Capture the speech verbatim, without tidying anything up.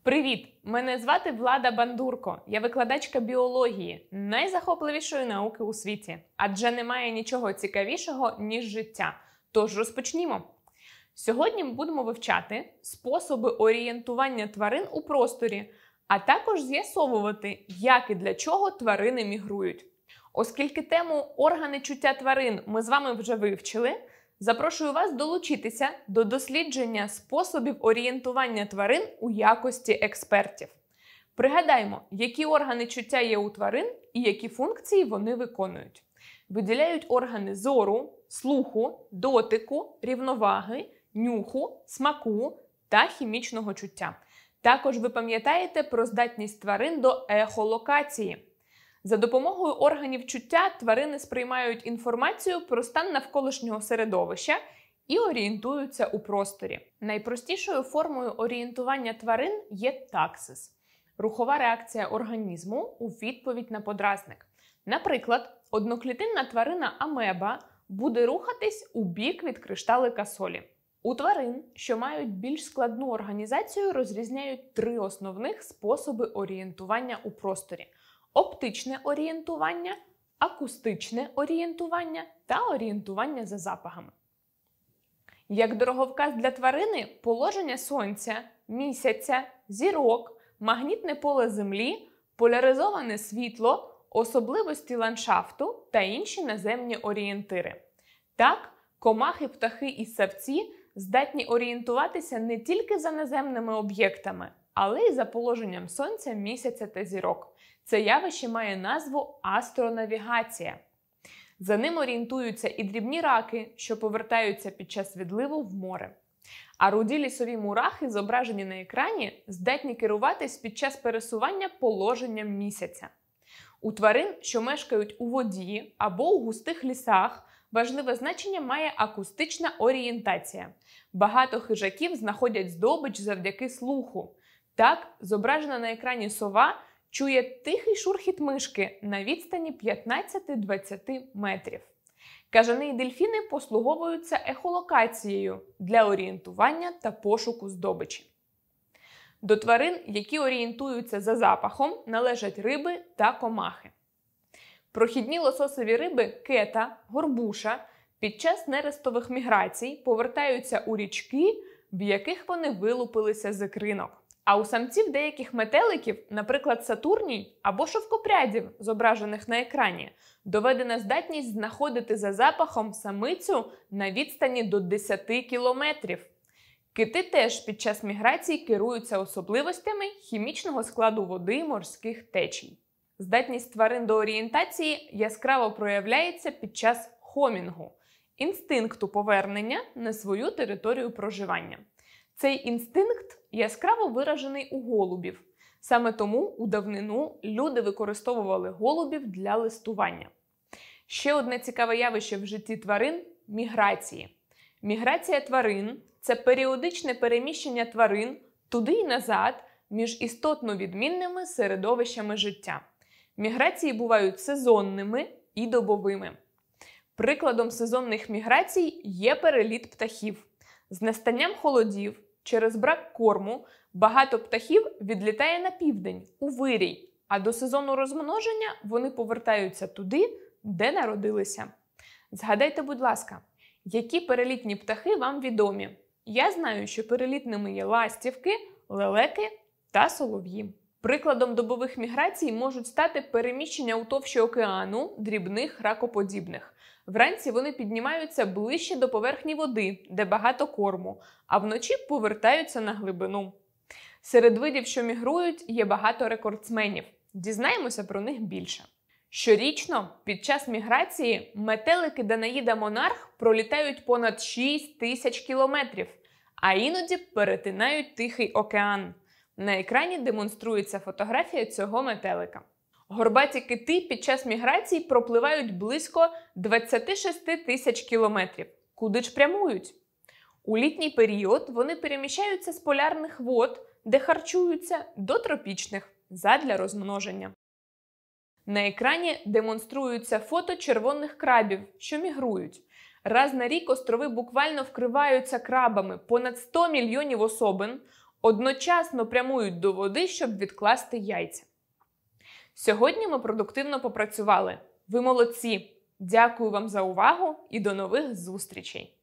Привіт! Мене звати Влада Бандурко. Я викладачка біології, найзахопливішої науки у світі. Адже немає нічого цікавішого, ніж життя. Тож розпочнімо. Сьогодні ми будемо вивчати способи орієнтування тварин у просторі, а також з'ясовувати, як і для чого тварини мігрують. Оскільки тему «Органи чуття тварин» ми з вами вже вивчили, запрошую вас долучитися до дослідження способів орієнтування тварин у якості експертів. Пригадаймо, які органи чуття є у тварин і які функції вони виконують. Виділяють органи зору, слуху, дотику, рівноваги, нюху, смаку та хімічного чуття. Також ви пам'ятаєте про здатність тварин до ехолокації. За допомогою органів чуття тварини сприймають інформацію про стан навколишнього середовища і орієнтуються у просторі. Найпростішою формою орієнтування тварин є таксис – рухова реакція організму у відповідь на подразник. Наприклад, одноклітинна тварина амеба буде рухатись у бік від кришталика солі. У тварин, що мають більш складну організацію, розрізняють три основних способи орієнтування у просторі – оптичне орієнтування, акустичне орієнтування та орієнтування за запахами. Як дороговказ для тварини – положення Сонця, Місяця, зірок, магнітне поле Землі, поляризоване світло, особливості ландшафту та інші наземні орієнтири. Так, комахи, птахи і ссавці здатні орієнтуватися не тільки за наземними об'єктами, але й за положенням Сонця, Місяця та зірок. Це явище має назву астронавігація. За ним орієнтуються і дрібні раки, що повертаються під час відливу в море. А руді лісові мурахи, зображені на екрані, здатні керуватись під час пересування положенням Місяця. У тварин, що мешкають у воді або у густих лісах, важливе значення має акустична орієнтація. Багато хижаків знаходять здобич завдяки слуху. Так, зображена на екрані сова чує тихий шурхіт мишки на відстані п'ятнадцять-двадцять метрів. Кажани і дельфіни послуговуються ехолокацією для орієнтування та пошуку здобичі. До тварин, які орієнтуються за запахом, належать риби та комахи. Прохідні лососеві риби кета, горбуша під час нерестових міграцій повертаються у річки, в яких вони вилупилися з ікринок. А у самців деяких метеликів, наприклад сатурній або шовкопрядів, зображених на екрані, доведена здатність знаходити за запахом самицю на відстані до десяти кілометрів. Кити теж під час міграцій керуються особливостями хімічного складу води й морських течій. Здатність тварин до орієнтації яскраво проявляється під час хомінгу – інстинкту повернення на свою територію проживання. Цей інстинкт яскраво виражений у голубів. Саме тому у давнину люди використовували голубів для листування. Ще одне цікаве явище в житті тварин – міграції. Міграція тварин – це періодичне переміщення тварин туди й назад між істотно відмінними середовищами життя. Міграції бувають сезонними і добовими. Прикладом сезонних міграцій є переліт птахів. З настанням холодів, через брак корму, багато птахів відлітає на південь, у вирій, а до сезону розмноження вони повертаються туди, де народилися. Згадайте, будь ласка, які перелітні птахи вам відомі? Я знаю, що перелітними є ластівки, лелеки та солов'ї. Прикладом добових міграцій можуть стати переміщення у товщі океану дрібних ракоподібних. Вранці вони піднімаються ближче до поверхні води, де багато корму, а вночі повертаються на глибину. Серед видів, що мігрують, є багато рекордсменів. Дізнаємося про них більше. Щорічно, під час міграції, метелики Данаїда монарх пролітають понад шість тисяч кілометрів, а іноді перетинають Тихий океан. На екрані демонструється фотографія цього метелика. Горбаті кити під час міграцій пропливають близько двадцять шість тисяч кілометрів. Куди ж прямують? У літній період вони переміщаються з полярних вод, де харчуються, до тропічних, задля розмноження. На екрані демонструються фото червоних крабів, що мігрують. Раз на рік острови буквально вкриваються крабами. Понад сто мільйонів особин одночасно прямують до води, щоб відкласти яйця. Сьогодні ми продуктивно попрацювали. Ви молодці! Дякую вам за увагу і до нових зустрічей!